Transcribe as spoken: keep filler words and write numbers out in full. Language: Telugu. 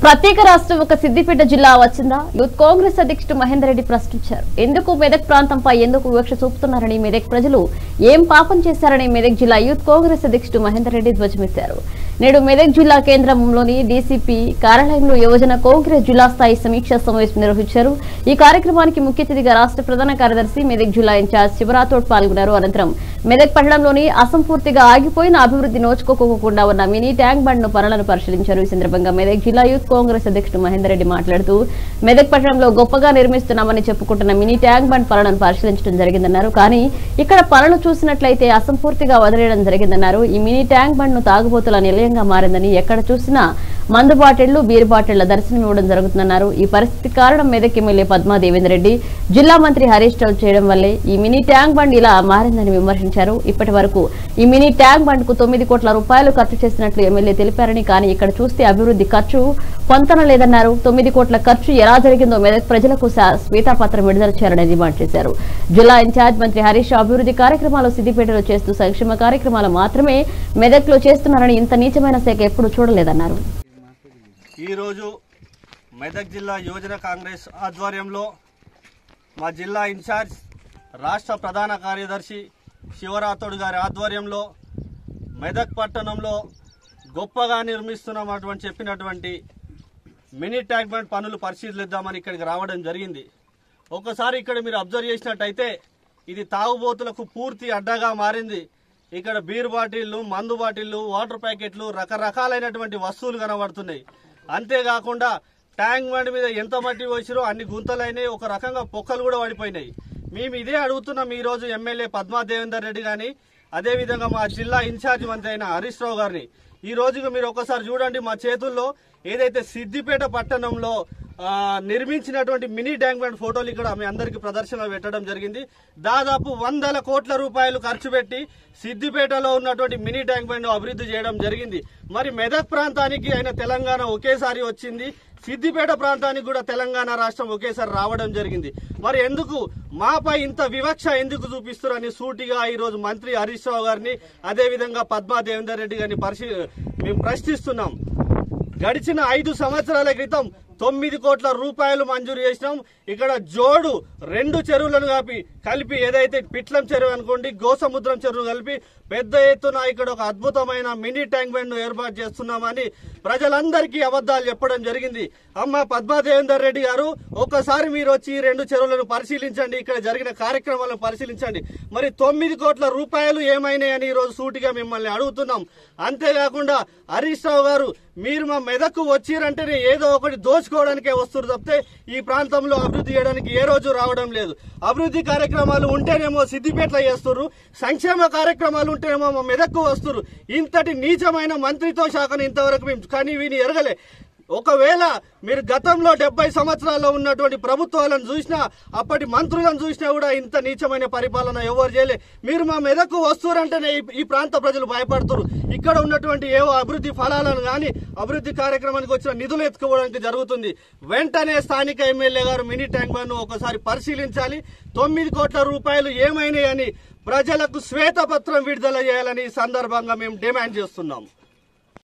ప్రత్యేక రాష్ట్రం ఒక సిద్దిపేట జిల్లా వచ్చిందా? యూత్ కాంగ్రెస్ అధ్యక్షుడు మహేందర్ రెడ్డి ప్రశ్నించారు. ఎందుకు మెదక్ ప్రాంతంపై ఎందుకు వివక్ష చూపుతున్నారని, మెదక్ ప్రజలు ఏం పాపం చేశారని మెదక్ జిల్లా యూత్ కాంగ్రెస్ అధ్యక్షుడు మహేందర్ రెడ్డి ధ్వజమెత్తారు. నేడు మెదక్ జిల్లా కేంద్రంలోని డీసీపీ కార్యాలయంలో యువజన కాంగ్రెస్ జిల్లా స్థాయి సమీక్షా సమావేశం నిర్వహించారు. ఈ కార్యక్రమానికి ముఖ్య అతిథిగా రాష్ట్ర ప్రధాన కార్యదర్శి మెదక్ జిల్లా ఇన్ఛార్జ్ శివరాథోడ్ పాల్గొన్నారు. అనంతరం మెదక్ పట్టణంలోని అసంపూర్తిగా ఆగిపోయిన అభివృద్ధి నోచుకోకుండా ఉన్న మినీ ట్యాంక్ బండ్ ను పనులను పరిశీలించారు. ఈ సందర్భంగా మెదక్ జిల్లా యూత్ కాంగ్రెస్ అధ్యక్షుడు మహేందర్ రెడ్డి మాట్లాడుతూ, మెదక్ పట్టణంలో గొప్పగా నిర్మిస్తున్నామని చెప్పుకుంటున్న మినీ ట్యాంక్ బండ్ పనులను పరిశీలించడం జరిగిందన్నారు. కానీ ఇక్కడ పనులు చూసినట్లయితే అసంపూర్తిగా వదిలేయడం జరిగిందన్నారు. ఈ మినీ ట్యాంక్ బండ్ ను తాగుబోతుల నిలయంగా మారిందని, ఎక్కడ చూసినా మందు బాటిళ్లు, బీర్ బాటిళ్ల దర్శనం ఇవ్వడం జరుగుతుందన్నారు. ఈ పరిస్థితి కారణం మెదక్ ఎమ్మెల్యే పద్మా దేవేందర్ రెడ్డి, జిల్లా మంత్రి హరీష్ రావు చేయడం వల్లే ఈ మినీ ట్యాంక్ బండ్ ఇలా మారిందని విమర్శించారు. ఇప్పటి వరకు ఈ మినీ ట్యాంక్ బండ్ కు తొమ్మిది కోట్ల రూపాయలు ఖర్చు చేసినట్లు ఎమ్మెల్యే తెలిపారని, కానీ ఇక్కడ చూస్తే అభివృద్ధి ఖర్చు పొంతన లేదన్నారు. తొమ్మిది కోట్ల ఖర్చు ఎలా జరిగిందో మెదక్ ప్రజలకు శ్వేతాపత్రం విడుదల చేయాలని డిమాండ్ చేశారు. జిల్లా ఇన్ఛార్జ్ మంత్రి హరీష్ అభివృద్ధి కార్యక్రమాలు సిద్దిపేటలో చేస్తూ సంక్షేమ కార్యక్రమాలు మాత్రమే మెదక్ లో చేస్తున్నారని, ఇంత నీచమైన శాఖ ఎప్పుడు చూడలేదన్నారు. ఈరోజు మెదక్ జిల్లా యువజన కాంగ్రెస్ ఆధ్వర్యంలో మా జిల్లా ఇన్ఛార్జ్ రాష్ట్ర ప్రధాన కార్యదర్శి శివరాథోడ్ గారి ఆధ్వర్యంలో మెదక్ పట్టణంలో గొప్పగా నిర్మిస్తున్నామటువంటి చెప్పినటువంటి మినీ ట్యాంక్ బండ్ పనులు పరిశీలిద్దామని ఇక్కడికి రావడం జరిగింది. ఒకసారి ఇక్కడ మీరు అబ్జర్వ్ చేసినట్టయితే ఇది తాగుబోతులకు పూర్తి అడ్డగా మారింది. ఇక్కడ బీర్ బాటిళ్లు, మందు బాటిళ్లు, వాటర్ ప్యాకెట్లు, రకరకాలైనటువంటి వస్తువులు కనబడుతున్నాయి. అంతేకాకుండా ట్యాంక్ బండ్ మీద ఎంత మట్టి వచ్చిరో అన్ని గుంతలైనాయి, ఒక రకంగా పొక్కలు కూడా పడిపోయినాయి. మేము ఇదే అడుగుతున్నాం ఈరోజు ఎమ్మెల్యే పద్మా దేవేందర్ రెడ్డి గాని, అదేవిధంగా మా జిల్లా ఇన్ఛార్జ్ మంత్రి అయిన హరీష్ రావు గారిని. ఈ రోజుకు మీరు ఒకసారి చూడండి, మా చేతుల్లో ఏదైతే సిద్దిపేట పట్టణంలో నిర్మించినటువంటి మినీ ట్యాంక్ బండ్ ఫోటోలు ఇక్కడ మీ అందరికీ ప్రదర్శన పెట్టడం జరిగింది. దాదాపు వందల కోట్ల రూపాయలు ఖర్చు పెట్టి సిద్దిపేటలో ఉన్నటువంటి మినీ ట్యాంక్ బండ్ అభివృద్ధి చేయడం జరిగింది. మరి మెదక్ ప్రాంతానికి అయిన తెలంగాణ ఒకేసారి వచ్చింది, సిద్దిపేట ప్రాంతానికి కూడా తెలంగాణ రాష్ట్రం ఒకేసారి రావడం జరిగింది. మరి ఎందుకు మాపై ఇంత వివక్ష ఎందుకు చూపిస్తున్నారని సూటిగా ఈ రోజు మంత్రి హరీష్ రావు గారిని, అదేవిధంగా పద్మా దేవేందర్ రెడ్డి గారిని పరిశీ మేము ప్రశ్నిస్తున్నాం. గడిచిన ఐదు సంవత్సరాల క్రితం తొమ్మిది కోట్ల రూపాయలు మంజూరు చేసినాం. ఇక్కడ జోడు రెండు చెరువులను కలిపి కలిపి ఏదైతే పిట్లం చెరువు అనుకోండి, గోసముద్రం చెరువు కలిపి పెద్ద ఎత్తున ఇక్కడ ఒక అద్భుతమైన మినీ ట్యాంక్ బండ్ ను ఏర్పాటు చేస్తున్నామని ప్రజలందరికీ అబద్దాలు చెప్పడం జరిగింది. అమ్మ పద్మా దేవేందర్ రెడ్డి గారు, ఒక్కసారి మీరు వచ్చి రెండు చెరువులను పరిశీలించండి, ఇక్కడ జరిగిన కార్యక్రమాలను పరిశీలించండి. మరి తొమ్మిది కోట్ల రూపాయలు ఏమైనాయని ఈ రోజు సూటిగా మిమ్మల్ని అడుగుతున్నాం. అంతేకాకుండా హరీష్ రావు గారు, మీరు మా మెదక్కు వచ్చిరంటేనే ఏదో ఒకటి దోచుకోవడానికే వస్తున్నారు తప్పితే ఈ ప్రాంతంలో అభివృద్ధి చేయడానికి ఏ రోజు రావడం లేదు. అభివృద్ధి కార్యక్రమాలు ఉంటేనేమో సిద్దిపేటలో చేస్తున్నారు, సంక్షేమ కార్యక్రమాలు ఉంటేనేమో మా మెదక్కు వస్తున్నారు. ఇంతటి నీచమైన మంత్రిత్వ శాఖను ఇంతవరకు మేము కానీ విని ఎరగలే. ఒకవేళ మీరు గతంలో డెబ్బై సంవత్సరాల్లో ఉన్నటువంటి ప్రభుత్వాలను చూసినా, అప్పటి మంత్రులను చూసినా కూడా ఇంత నీచమైన పరిపాలన ఎవరు చేయలే. మీరు మా మెదక్కు వస్తురంటేనే ఈ ప్రాంత ప్రజలు భయపడుతున్నారు. ఇక్కడ ఉన్నటువంటి ఏవో అభివృద్ధి ఫలాలను కానీ అభివృద్ధి కార్యక్రమానికి వచ్చిన నిధులు ఎత్తుకోవడానికి జరుగుతుంది. వెంటనే స్థానిక ఎమ్మెల్యే గారు మినీ ట్యాంక్ బండ్ ను ఒకసారి పరిశీలించాలి. తొమ్మిది కోట్ల రూపాయలు ఏమైనాయని ప్రజలకు శ్వేతపత్రం విడుదల చేయాలని సందర్భంగా మేము డిమాండ్ చేస్తున్నాము.